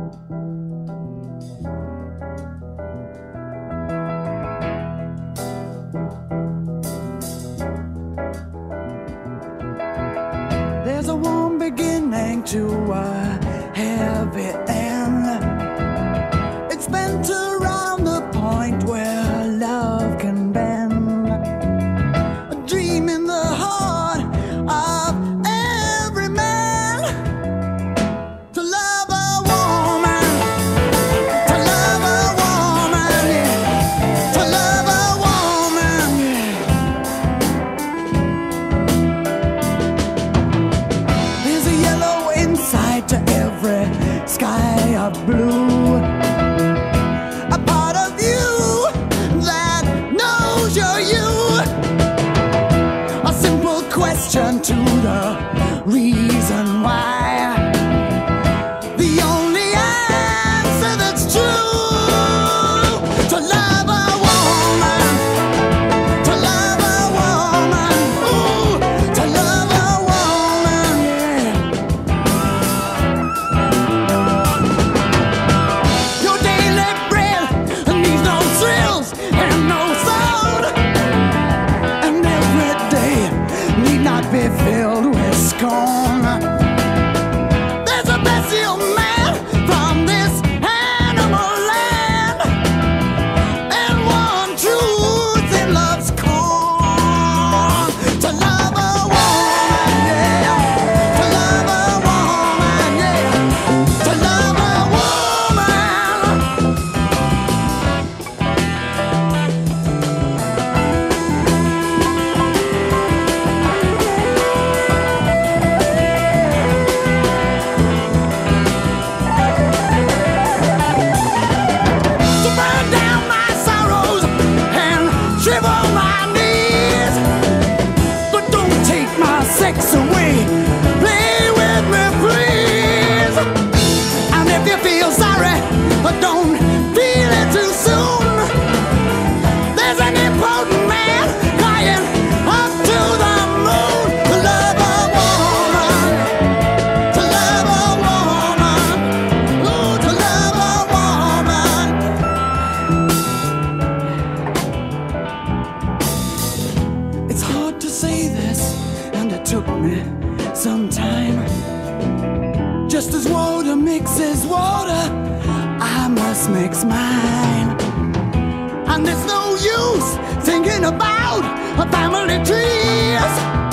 There's a warm beginning to a heavy end. It's bent around the point where love can bend. A dream in the heart of every man. To love a woman, to love a woman, yeah. To love a woman, yeah. There's a yellow inside to every sky of blue. A part of you that knows you're you. A simple question to the reason why. The only answer that's true. To love a woman, to love a woman, ooh, to love a woman, yeah. Your daily bread needs no thrills and no sound, and every day need not be filled with scorn. There's a bestial man from this animal land, and one truth in love's corn. To love a woman, yeah. To love a woman, yeah. To love a woman. To burn down my sorrows and shiver my knees, but don't take my sex away. Play with me, please. And if you feel sorry, don't feel it too soon. There's an important man crying up to the moon. To love a woman, to love a woman, ooh, to love a woman. It's hard to say this, and it took me some time. Just as water mixes water, I must mix mine. And there's no use thinking about a family trees.